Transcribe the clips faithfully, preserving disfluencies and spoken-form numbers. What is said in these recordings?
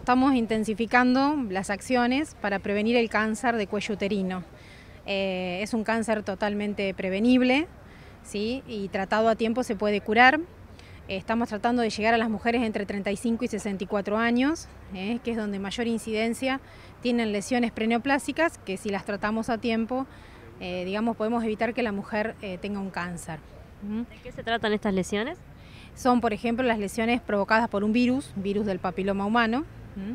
estamos intensificando las acciones para prevenir el cáncer de cuello uterino. Eh, es un cáncer totalmente prevenible, ¿sí? Y tratado a tiempo se puede curar. Eh, estamos tratando de llegar a las mujeres entre treinta y cinco y sesenta y cuatro años, eh, que es donde mayor incidencia tienen lesiones preneoplásicas, que si las tratamos a tiempo, eh, digamos, podemos evitar que la mujer eh, tenga un cáncer. ¿De qué se tratan estas lesiones? Son, por ejemplo, las lesiones provocadas por un virus, virus del papiloma humano.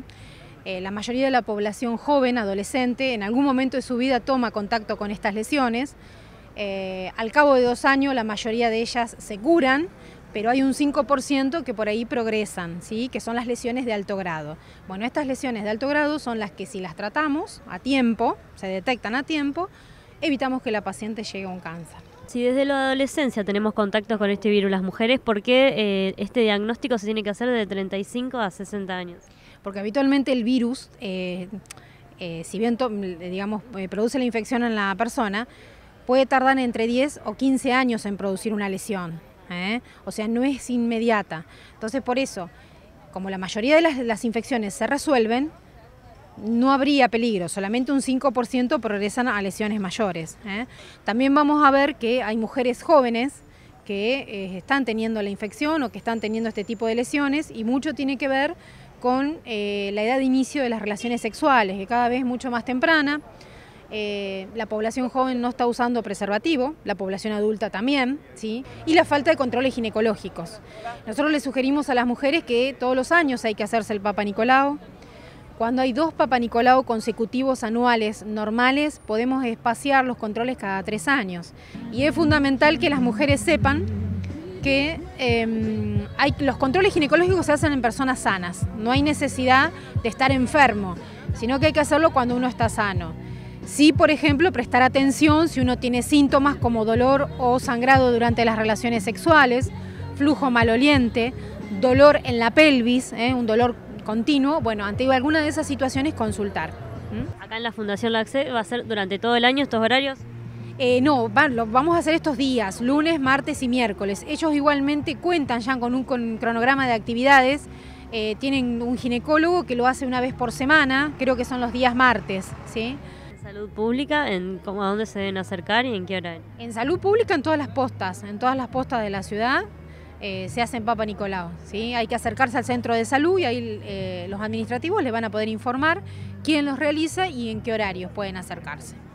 Eh, la mayoría de la población joven, adolescente, en algún momento de su vida toma contacto con estas lesiones. Eh, al cabo de dos años la mayoría de ellas se curan, pero hay un cinco por ciento que por ahí progresan, ¿sí? Que son las lesiones de alto grado. Bueno, estas lesiones de alto grado son las que si las tratamos a tiempo, se detectan a tiempo, evitamos que la paciente llegue a un cáncer. Si desde la adolescencia tenemos contactos con este virus las mujeres, ¿por qué eh, este diagnóstico se tiene que hacer de treinta y cinco a sesenta años? Porque habitualmente el virus, eh, eh, si bien digamos, eh, produce la infección en la persona, puede tardar entre diez o quince años en producir una lesión, ¿eh? O sea, no es inmediata. Entonces, por eso, como la mayoría de las, las infecciones se resuelven, no habría peligro, solamente un cinco por ciento progresan a lesiones mayores, ¿eh? También vamos a ver que hay mujeres jóvenes que eh, están teniendo la infección o que están teniendo este tipo de lesiones, y mucho tiene que ver con eh, la edad de inicio de las relaciones sexuales, que cada vez es mucho más temprana. Eh, la población joven no está usando preservativo, la población adulta también, ¿sí? Y la falta de controles ginecológicos. Nosotros les sugerimos a las mujeres que todos los años hay que hacerse el Papa Nicolau. Cuando hay dos Papa Nicolau consecutivos anuales normales, podemos espaciar los controles cada tres años. Y es fundamental que las mujeres sepan que eh, hay, los controles ginecológicos se hacen en personas sanas. No hay necesidad de estar enfermo, sino que hay que hacerlo cuando uno está sano. Sí, por ejemplo, prestar atención si uno tiene síntomas como dolor o sangrado durante las relaciones sexuales, flujo maloliente, dolor en la pelvis, ¿eh? un dolor continuo. Bueno, ante alguna de esas situaciones consultar. ¿Mm? Acá en la Fundación LACSE va a ser durante todo el año estos horarios. Eh, no, van, lo vamos a hacer estos días, lunes, martes y miércoles. Ellos igualmente cuentan ya con un, con un cronograma de actividades. Eh, tienen un ginecólogo que lo hace una vez por semana, creo que son los días martes, ¿sí? ¿En salud pública? ¿En cómo, a dónde se deben acercar y en qué horario? En salud pública en todas las postas, en todas las postas de la ciudad. Eh, se hace en Papa Nicolau, ¿sí? Hay que acercarse al centro de salud y ahí eh, los administrativos les van a poder informar quién los realiza y en qué horarios pueden acercarse.